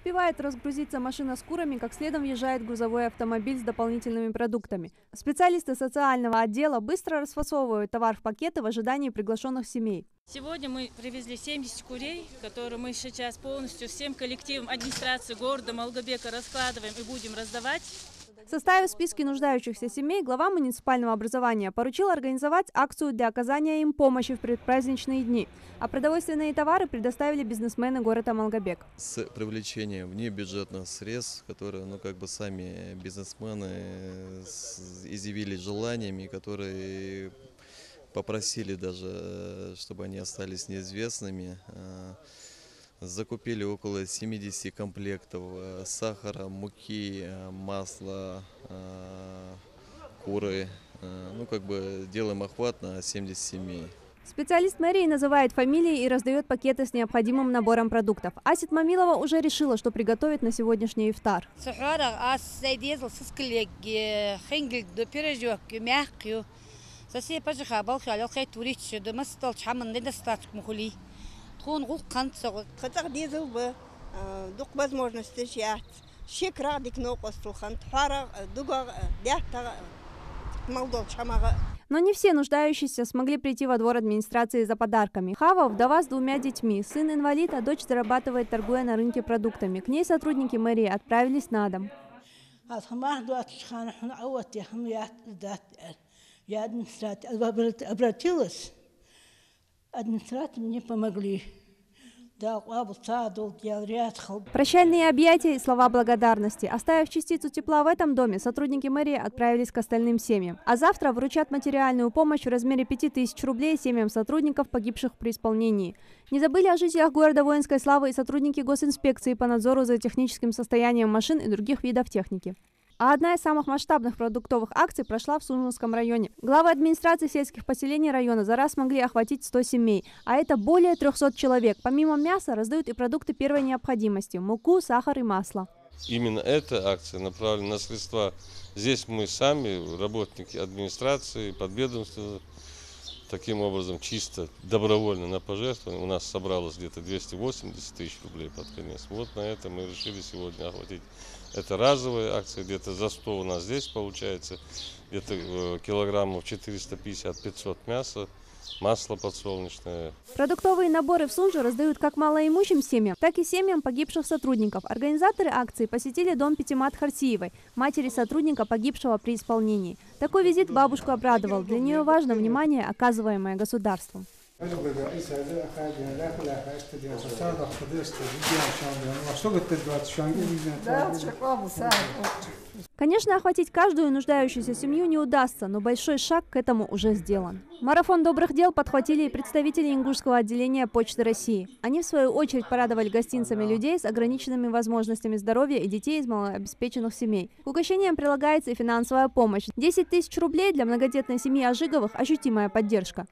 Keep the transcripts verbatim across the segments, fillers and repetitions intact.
успевает разгрузиться машина с курами, как следом въезжает грузовой автомобиль с дополнительными продуктами. Специалисты социального отдела быстро расфасовывают товар в пакеты в ожидании приглашенных семей. Сегодня мы привезли семьдесят курей, которые мы сейчас полностью всем коллективам администрации города Малгобека раскладываем и будем раздавать. Составив списки нуждающихся семей, глава муниципального образования поручил организовать акцию для оказания им помощи в предпраздничные дни. А продовольственные товары предоставили бизнесмены города Малгобек. С привлечением внебюджетных средств, которые ну, как бы сами бизнесмены изъявили желаниями, которые попросили даже, чтобы они остались неизвестными. Закупили около семидесяти комплектов сахара, муки, масла, куры. Ну, как бы делаем охват на семьдесят семей. Специалист мэрии называет фамилии и раздает пакеты с необходимым набором продуктов. Асит Мамилова уже решила, что приготовит на сегодняшний ифтар. Но не все нуждающиеся смогли прийти во двор администрации за подарками. Хава – вдова с двумя детьми. Сын инвалид, а дочь зарабатывает, торгуя на рынке продуктами. К ней сотрудники мэрии отправились на дом. Я обратилась, администрация мне помогли. Прощальные объятия и слова благодарности. Оставив частицу тепла в этом доме, сотрудники мэрии отправились к остальным семьям. А завтра вручат материальную помощь в размере пяти тысяч рублей семьям сотрудников, погибших при исполнении. Не забыли о жителях города воинской славы и сотрудники госинспекции по надзору за техническим состоянием машин и других видов техники. А одна из самых масштабных продуктовых акций прошла в Сунжинском районе. Главы администрации сельских поселений района за раз смогли охватить сто семей, а это более трёхсот человек. Помимо мяса раздают и продукты первой необходимости – муку, сахар и масло. Именно эта акция направлена на средства. Здесь мы сами, работники администрации, подведомства, таким образом чисто добровольно на пожертвование. У нас собралось где-то двести восемьдесят тысяч рублей под конец. Вот на это мы решили сегодня охватить. Это разовая акция, где-то за сто у нас здесь получается, где-то килограммов четыреста пятьдесят — пятьсот мяса, масло подсолнечное. Продуктовые наборы в Сунже раздают как малоимущим семьям, так и семьям погибших сотрудников. Организаторы акции посетили дом Пятимат Харсиевой, матери сотрудника, погибшего при исполнении. Такой визит бабушку обрадовал. Для нее важно внимание, оказываемое государством. Конечно, охватить каждую нуждающуюся семью не удастся, но большой шаг к этому уже сделан. Марафон добрых дел подхватили и представители ингушского отделения Почты России. Они, в свою очередь, порадовали гостинцами людей с ограниченными возможностями здоровья и детей из малообеспеченных семей. К угощениям прилагается и финансовая помощь. десять тысяч рублей для многодетной семьи Ажиговых – ощутимая поддержка.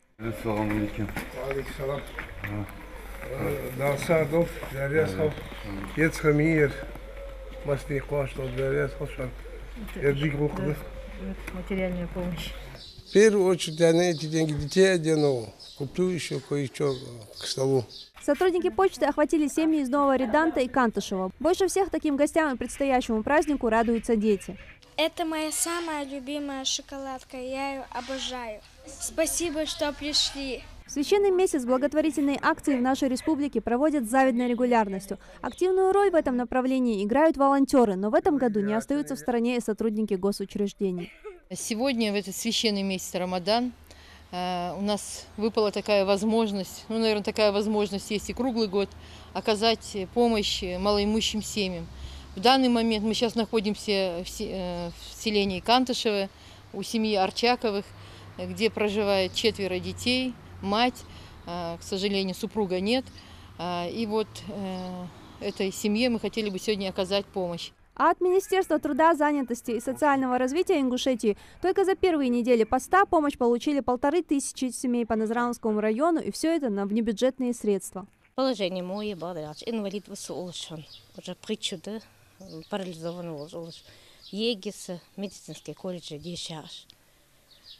Материальная помощь. В первую очередь я на эти деньги детей одену, куплю еще кое-что к столу. Сотрудники почты охватили семьи из Нового Реданта и Кантышева. Больше всех таким гостям и предстоящему празднику радуются дети. Это моя самая любимая шоколадка, я ее обожаю. Спасибо, что пришли. В священный месяц благотворительные акции в нашей республике проводят с завидной регулярностью. Активную роль в этом направлении играют волонтеры, но в этом году не остаются в стороне и сотрудники госучреждений. Сегодня, в этот священный месяц Рамадан, у нас выпала такая возможность, ну, наверное, такая возможность есть и круглый год, оказать помощь малоимущим семьям. В данный момент мы сейчас находимся в селении Кантышево, у семьи Арчаковых, где проживает четверо детей, мать, к сожалению, супруга нет. И вот этой семье мы хотели бы сегодня оказать помощь. А от Министерства труда, занятости и социального развития Ингушетии только за первые недели поста помощь получили полторы тысячи семей по Назранскому району, и все это на внебюджетные средства. Положение мое, инвалид высолнечен, уже причуды, парализованный Егис, медицинский колледж, Дешаш.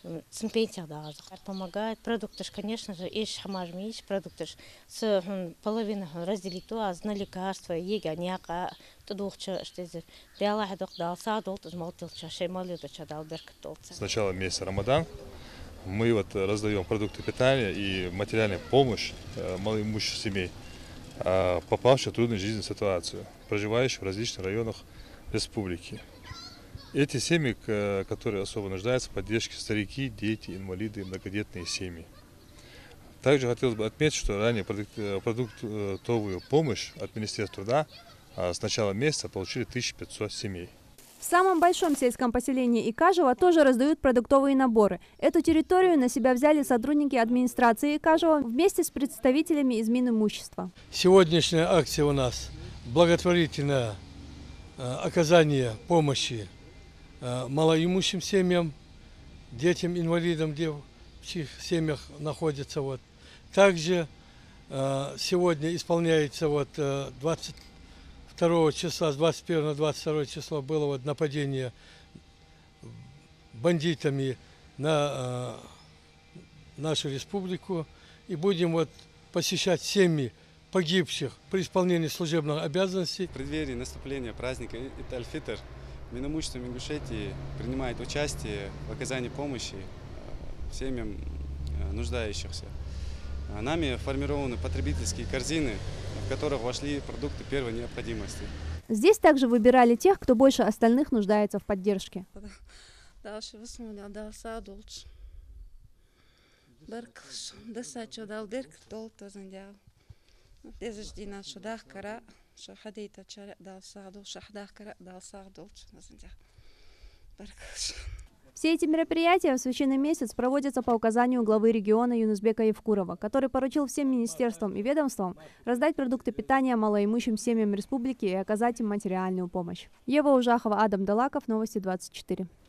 Цемпентия да, помогает. Продукты, конечно же, ищ хамажми, ищ продукты с половиной разделить то, а на лекарства, ега, няка, то духча, что это. Белая ходок дал садол, то смотрелся, шеймали, то чадал беркатолца. С начала месяца Рамадан мы вот раздаем продукты питания и материальную помощь малоимущим семей, попавших в трудную жизненную ситуацию, проживающих в различных районах республики. Эти семьи, которые особо нуждаются в поддержке, старики, дети, инвалиды и многодетные семьи. Также хотелось бы отметить, что ранее продуктовую помощь от Министерства труда с начала месяца получили тысяча пятьсот семей. В самом большом сельском поселении Икажево тоже раздают продуктовые наборы. Эту территорию на себя взяли сотрудники администрации Икажево вместе с представителями из Минимущества. Сегодняшняя акция у нас благотворительное оказание помощи малоимущим семьям, детям, инвалидам, в чьих семьях находятся. Вот. Также сегодня исполняется вот двадцать второго числа, с двадцать первого на двадцать второе число было вот нападение бандитами на нашу республику. И будем вот посещать семьи погибших при исполнении служебных обязанностей. В преддверии наступления праздника Ид-аль-Фитр Минимущество Ингушетии принимает участие в оказании помощи семьям нуждающихся. Нами формированы потребительские корзины, в которых вошли продукты первой необходимости. Здесь также выбирали тех, кто больше остальных нуждается в поддержке. Все эти мероприятия в священный месяц проводятся по указанию главы региона Юнусбека Евкурова, который поручил всем министерствам и ведомствам раздать продукты питания малоимущим семьям республики и оказать им материальную помощь. Ева Ужахова, Адам Далаков, Новости двадцать четыре.